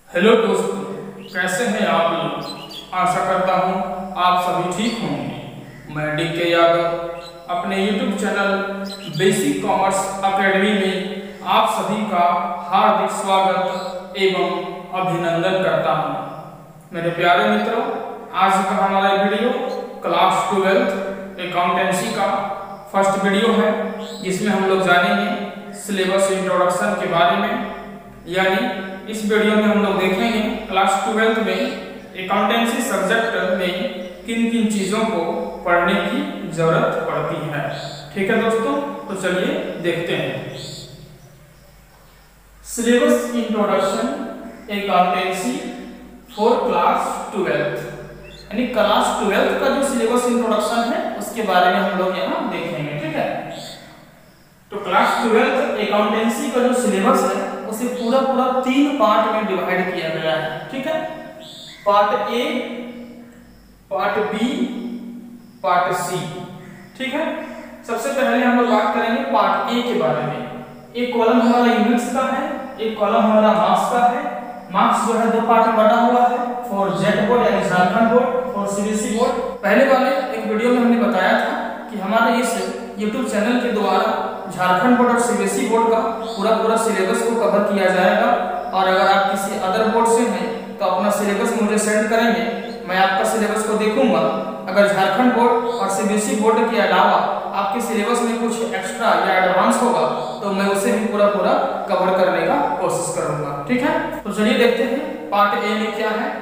Hello दोस्तों, कैसे हैं आप लोग। आशा करता हूँ आप सभी ठीक होंगे। मैं DK यादव अपने YouTube channel basic commerce academy में आप सभी का हार्दिक स्वागत एवं अभिनंदन करता हूँ। मेरे प्यारे मित्रों, आज का हमारा वीडियो क्लास 12 अकाउंटेंसी का फर्स्ट वीडियो है, जिसमें हम लोग जानेंगे सिलेबस इंट्रोडक्शन के बारे में। यानी इस वीडियो में हम लोग देखेंगे क्लास 12 में अकाउंटेंसी सब्जेक्ट में किन किन चीजों को पढ़ने की जरूरत पड़ती है। ठीक है दोस्तों, तो चलिए देखते हैं। Syllabus introduction accountancy for class 12, यानी क्लास 12 का जो सिलेबस इंट्रोडक्शन है उसके बारे में हम लोग यहाँ देखेंगे। ठीक है, तो क्लास 12 अकाउंटेंसी का जो सिलेबस है उसे पूरा 3 पार्ट में डिवाइड किया गया है। ठीक है, part A, part B, part C. ठीक है, सबसे पहले हम लोग बात करेंगे पार्ट ए के बारे में। एक कॉलम हमारा यूनिट्स का है, एक कॉलम हमारा मार्क्स का है। मार्क्स जो है 2 पार्ट में बटा हुआ है, फॉर जेट बोर्ड यानी Jharkhand board, for CBSE board. पहले वाले एक वीडियो में हमने बताया था कि हमारे इस YouTube चैनल के द्वारा झारखंड बोर्ड और CBSE बोर्ड का पूरा सिलेबस को कवर किया जाएगा। और अगर आप किसी अदर बोर्ड से हैं तो अपना सिलेबस मुझे सेंड करेंगे, मैं आपका सिलेबस को देखूंगा। अगर झारखंड बोर्ड और CBSE बोर्ड के अलावा आपके सिलेबस में कुछ एक्स्ट्रा या एडवांस होगा तो मैं उसे भी पूरा कवर करने का कोशिश करूंगा। ठीक है, तो चलिए देखते हैं पार्ट ए में क्या है।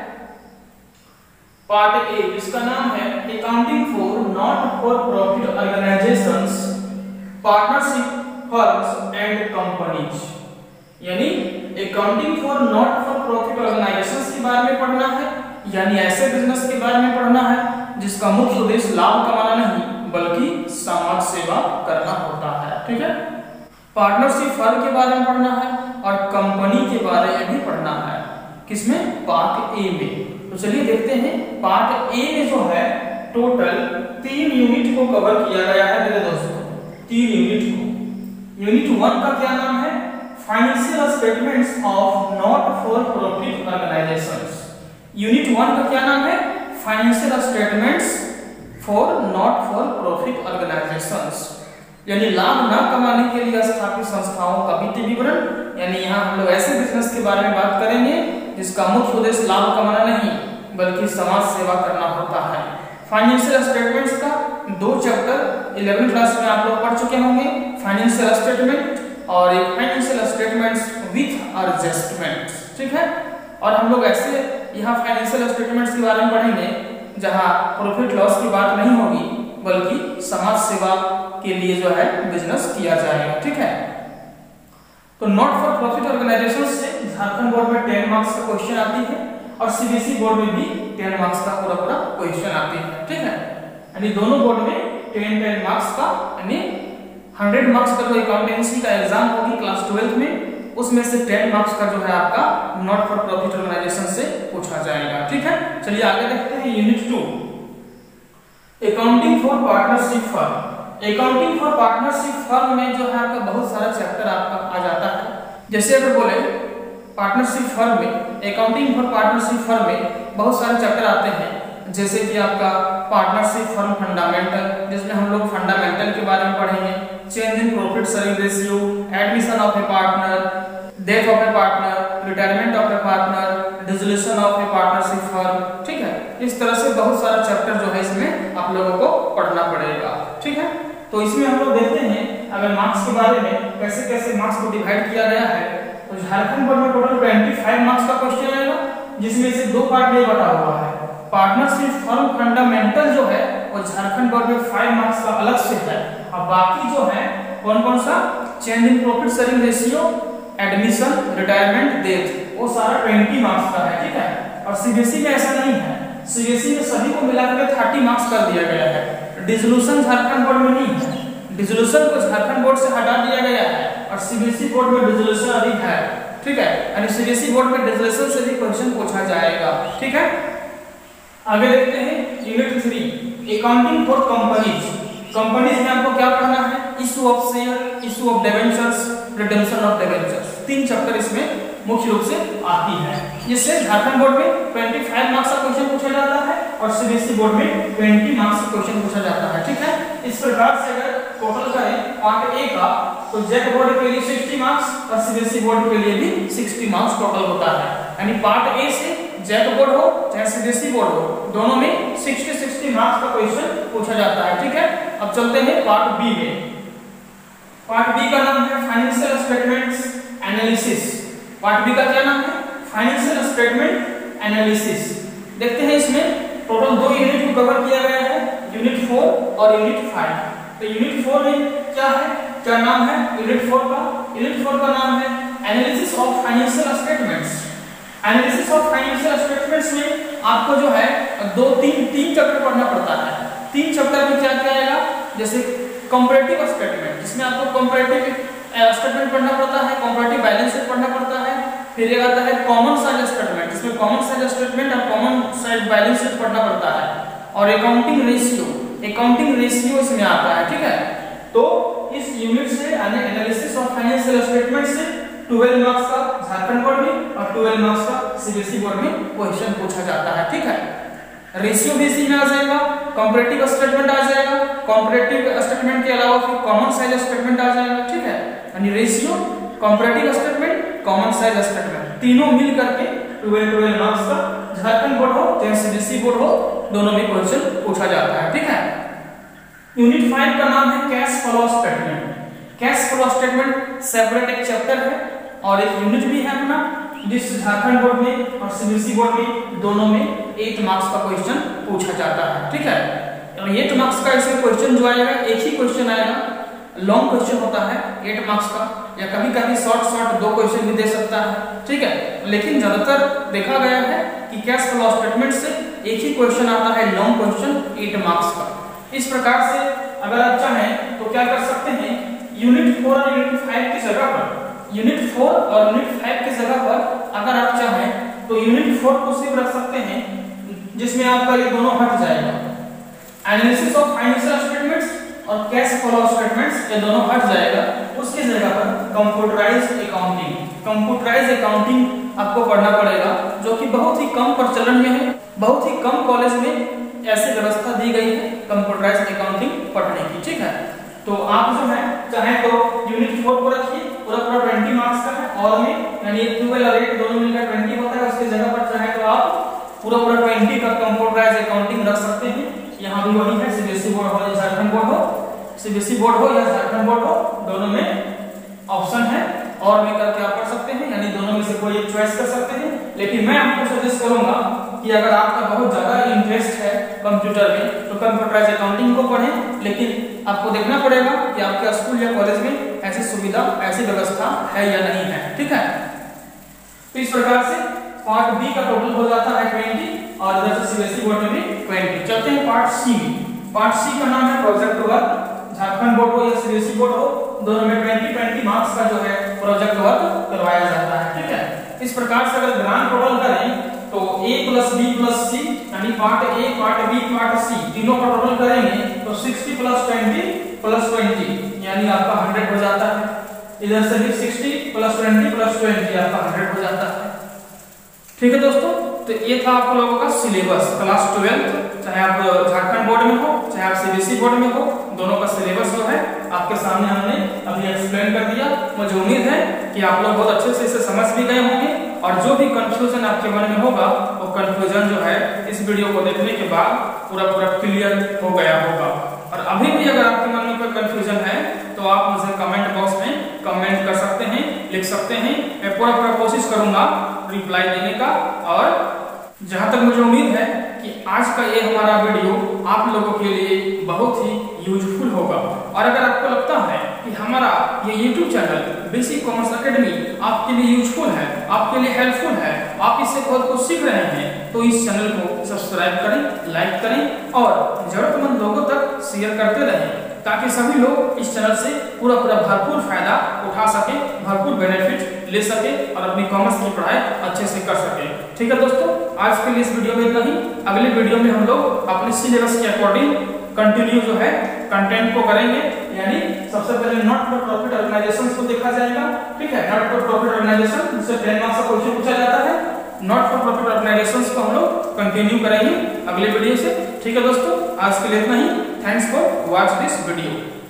पार्ट ए, इसका नाम है accounting for not for profit organisations, partnership firms and companies. यानी accounting for not for profit organisations के बारे में पढ़ना है, यानी ऐसे बिजनेस के बारे में पढ़ना है जिसका मुख्य उद्देश्य लाभ कमाना नहीं बल्कि समाज सेवा करना होता है। ठीक है, पार्टनरशिप फर्म के बारे में पढ़ना है और कंपनी के बारे में भी पढ़ना है। किसमें? पार्ट ए में। तो चलिए देखते हैं पार्ट ए में जो है टोटल 3 यूनिट को कवर किया गया है मेरे दोस्तों, 3 यूनिट को। यूनिट 1 का क्या नाम है? Financial statements of not for profit organisations. Unit 1 का क्या नाम है? Financial statements for not for profit organisations, यानी लाभ न कमाने के लिए स्थापित संस्थाओं का वित्तीय विवरण। यानी यहाँ हम लोग ऐसे बिजनेस के बारे में बात करेंगे जिसका मुख्य उद्देश्य लाभ कमाना नहीं बल्कि समाज सेवा करना होता है। फाइनेंशियल स्टेटमेंट्स का 2 चैप्टर 11वीं क्लास में आप लोग पढ़ चुके होंगे, फाइनेंशियल स्टेटमेंट और एक फाइनेंशियल स्टेटमेंट्स विथ एडजस्टमेंट्स। ठीक है, और हम लोग ऐसे यहाँ फाइनेंशियल स्टेटमेंट्स के बारे में पढ़ेंगे जहाँ प्रॉफिट लॉस की बात नहीं होगी बल्कि समाज सेवा के लिए जो है बिजनेस किया जाएगा। ठीक है, तो नॉट फॉर प्रॉफिट ऑर्गेनाइजेशन से झारखंड बोर्ड में 10 मार्क्स का क्वेश्चन आती है और CBSE बोर्ड में भी 10 मार्क्स का पूरा क्वेश्चन आती है। ठीक है, यानी दोनों बोर्ड में 10 मार्क्स का, यानी 100 मार्क्स का जो अकाउंटेंसी का एग्जाम होगी क्लास 12 में, उसमें से 10 मार्क्स का जो है आपका नॉट फॉर प्रॉफिट ऑर्गेनाइजेशन से पूछा जाएगा। ठीक है, चलिए आगे देखते हैं unit 2 accounting for partnership firm. Accounting for partnership firm में जो है आपका बहुत सारा चैप्टर आपका आ जाता है। जैसे अगर बोले पार्टनरशिप फर्म में, अकाउंटिंग फॉर पार्टनरशिप फर्म में बहुत सारे चैप्टर आते हैं। जैसे कि आपका पार्टनरशिप फर्म फंडामेंटल, जिसमें हम लोग फंडामेंटल के बारे में पढ़ेंगे, change in profit sharing ratio, admission of a partner, death of a partner, retirement of a partner, dissolution of a partnership firm. ठीक है, इस तरह से बहुत सारा चैप्टर जो है इसमें आप लोगों को पढ़ना पड़ेगा। ठीक है, तो इसमें हम लोग देखते हैं अगर मार्क्स के बारे में कैसे मार्क्स को डिवाइड किया गया है। तो झारखंड बोर्ड में टोटल 25 मार्क्स का क्वेश्चन आएगा, जिसमें से 2 पार्ट में बटा हुआ है। पार्टनरशिप फर्म फंडामेंटल जो है वो झारखंड बोर्ड में 5 मार्क्स का अलग से है, और बाकी जो है कौन सा? Change in profit sharing ratio, admission, retirement, death, वो सारा 20 मार्क्स का है। ठीक है, और CBSE में ऐसा नहीं है। CBSE में सभी को मिलाकर 30 मार्क्स कर दिया गया है। डिसोल्यूशन झारखंड बोर्ड में नहीं है, डिसोल्यूशन को झारखंड बोर्ड से हटा दिया गया है और CBSE बोर्ड में डिसोल्यूशन अधिक है। ठीक है, यानी CBSE बोर्ड में डिसोल्यूशन से भी क्वेश्चन पूछा जाएगा। ठीक है, आगे देखते हैं unit 3 accounting for companies. Companies में आपको क्या पढ़ना है? Issue of share, issue of debentures, redemption of debentures. 3 chapter इसमें मुख्य रूप से आती है। जिससे झारखंड बोर्ड में 25 मार्क्स का क्वेश्चन पूछा जाता है और सीबीएसई बोर्ड में 20 मार्क्स का क्वेश्चन पूछा जाता है। ठीक है, इस प्रकार से अगर टोटल करें पार्ट ए का तो जेक बोर्ड के लिए 60 मार्क्स और सीबीएसई बोर्ड के लिए भी 60 मार्क्स टोटल होता है। यानी पार्ट ए से जेक बोर्ड हो चाहे सीबीएसई बोर्ड हो, दोनों में 60 मार्क्स का क्वेश्चन पूछा जाता है। ठीक है, अब चलते हैं पार्ट बी में। पार्ट बी का नाम है financial statements analysis. Part B का क्या नाम है? Financial statement analysis. देखते हैं इसमें टोटल 2 यूनिट को कवर किया गया है, यूनिट 4 और यूनिट 5। तो यूनिट 4 में क्या है, क्या नाम है यूनिट 4 का? यूनिट 4 का नाम है analysis of financial statements. Analysis of financial statements में आपको जो है 3 चैप्टर पढ़ना पड़ता है। 3 चैप्टर में क्या क्या आएगा? जैसे कंपैरेटिव स्टेटमेंट, जिसमें आपको कंपैरेटिव स्टेटमेंट पढ़ना पड़ता है, कंपैरेटिव बैलेंस शीट पढ़ना पड़ता है। फिर एक आता है कॉमन साइज स्टेटमेंट, जिसमें कॉमन साइज स्टेटमेंट और कॉमन साइज बैलेंस शीट पढ़ना पड़ता है। और अकाउंटिंग रेशियो इसमें आता है। ठीक है, तो इस यूनिट से यानी एनालिसिस ऑफ फाइनेंशियल स्टेटमेंट से 12 मार्क्स का झारखंड बोर्ड में और 12 मार्क्स का सीबीएसई बोर्ड में क्वेश्चन पूछा जाता है। ठीक है, रेशियो भी इसी में आ जाएगा, कंपैरेटिव स्टेटमेंट आ जाएगा, कंपैरेटिव स्टेटमेंट के अलावा फिर कॉमन साइज स्टेटमेंट आ जाएगा। ठीक है, यानी ratio, comparative statement, common size statement, तीनों मिल करके 12 मार्क्स का झारखंड बोर्ड हो चाहे सीबीएसई बोर्ड हो, दोनों में क्वेश्चन पूछा जाता है। ठीक है, यूनिट 5 का नाम है cash flow statement. Cash flow statement separate एक चैप्टर है और एक यूनिट भी है अपना, जिस झारखंड बोर्ड में और सीबीएसई बोर्ड में दोनों में 8 मार्क्स का क्वेश्चन पूछा जाता है। ठीक है, 8 मार्क्स का इसमें क्वेश्चन जो आएगा, एक ही क्वेश्चन आएगा, लॉन्ग क्वेश्चन होता है 8 मार्क्स का, या कभी कभी शॉर्ट 2 क्वेश्चन भी दे सकता है। ठीक है, लेकिन ज्यादातर देखा गया है कि कैश फ्लो स्टेटमेंट से एक ही क्वेश्चन आता है, लॉन्ग क्वेश्चन 8 मार्क्स का। इस प्रकार से अगर आप चाहें तो क्या कर सकते हैं, यूनिट 4 और यूनिट 5 की जगह पर, यूनिट 4 और यूनिट 5 की जगह पर अगर आप चाहें तो यूनिट 4 को सिर्फ रख सकते हैं, जिसमें आपका ये दोनों हट जाएगा। एनालिसिस ऑफ फाइनेंशियल स्टेटमेंट्स और कैश फ्लो स्टेटमेंट्स ये दोनों हट जाएगा। उसकी जगह पर कंप्यूटराइज्ड अकाउंटिंग आपको पढ़ना पड़ेगा, जो कि बहुत ही कम प्रचलन में है। बहुत ही कम कॉलेज में ऐसी व्यवस्था दी गई है कंप्यूटराइज्ड अकाउंटिंग पढ़ने की। ठीक है, तो आप जो है चाहे तो यूनिट 4 को रखिए, पूरा 20 मार्क्स का है, और में यानी 12 और 8 दोनों मिलकर 20 होता है। उसकी जगह पर चाहे तो आप पूरा 20 का कंप्यूटराइज्ड अकाउंटिंग रख सकते हैं। यहाँ भी वही है, सीबीएसई बोर्ड हो या झारखंड बोर्ड हो, सीबीएसई बोर्ड हो या झारखंड बोर्ड हो, दोनों में ऑप्शन है और में करके आप पढ़ सकते हैं, यानी दोनों में से कोई एक चॉइस कर सकते हैं। लेकिन मैं आपको सजेस्ट करूंगा कि अगर आपका बहुत ज्यादा इंटरेस्ट है कंप्यूटर में तो कंप्यूटराइज्ड अकाउंटिंग को पढ़ें, लेकिन आपको देखना पड़ेगा कि आपके स्कूल या कॉलेज में ऐसी सुविधा, ऐसी व्यवस्था है या नहीं है। ठीक है, तो इस प्रकार से पार्ट बी का टोटल हो जाता है 20 और इधर से सीबीएसई बोर्ड में भी 20। चलते हैं पार्ट सी में। पार्ट सी का नाम है प्रोजेक्ट वर्क। झारखंड बोर्ड हो या सीबीएसई बोर्ड हो, दोनों में 20 मार्क्स का जो है प्रोजेक्ट वर्क करवाया जाता है। ठीक है, इस प्रकार से अगर ग्रांड टोटल करें तो a + b + c यानी part A, part B, part C तीनों का टोटल करेंगे तो 60 + 20 + 20 यानी आपका 100 हो जाता है। इधर से भी 60 + 20 + 20 आपका 100 हो जाता है। ठीक है दोस्तों, तो ये था आप लोगों का सिलेबस क्लास 12, चाहे आप झारखंड बोर्ड में हो चाहे आप सीबीएसई बोर्ड में हो, दोनों का सिलेबस जो है आपके सामने हमने अभी एक्सप्लेन कर दिया। मुझे उम्मीद है कि आप लोग बहुत अच्छे से इसे समझ भी गए होंगे और जो भी कंफ्यूजन आपके मन में होगा वो कंफ्यूजन जो है इस वीडियो को देखने के बाद पूरा क्लियर हो गया होगा। और अभी भी अगर आपके मन में कोई कंफ्यूजन है तो आप मुझे कमेंट बॉक्स में कमेंट कर सकते हैं, लिख सकते हैं। मैं पूरा कोशिश करूंगा रिप्लाई देने का। और जहां तक मुझे उम्मीद है कि आज का ये हमारा वीडियो आप लोगों के लिए बहुत ही यूजफुल होगा। और अगर आपको लगता है कि हमारा ये YouTube channel basic commerce academy आपके लिए यूजफुल है, आपके लिए हेल्पफुल है, आप इससे बहुत कुछ सीख रहे हैं, तो इस चैनल को सब्सक्राइब करें, लाइक करें और जरूरतमंद लोगों तक शेयर करते रहें, ताकि सभी लोग इस चैनल से पूरा भरपूर फायदा उठा सके, भरपूर बेनिफिट ले सके और अपनी कॉमर्स की पढ़ाई अच्छे से कर सके। ठीक है दोस्तों, आज के लिए इस वीडियो में इतना ही। अगले वीडियो में हम लोग अपने सिलेबस के अकॉर्डिंग कंटिन्यू जो है कंटेंट को करेंगे। यानी सबसे पहले नॉट फॉर प्रॉफिट ऑर्गेनाइजेशंस को देखा जाएगा। ठीक है, नॉट फॉर प्रॉफिट ऑर्गेनाइजेशन जिससे 10 मार्क्स का क्वेश्चन पूछा जाता है। नॉट फॉर प्रॉफिट ऑर्गेनाइजेशंस को हम लोग कंटिन्यू करेंगे अगले वीडियो से। ठीक है दोस्तों, आज के लिए इतना ही। Thanks for watch this video.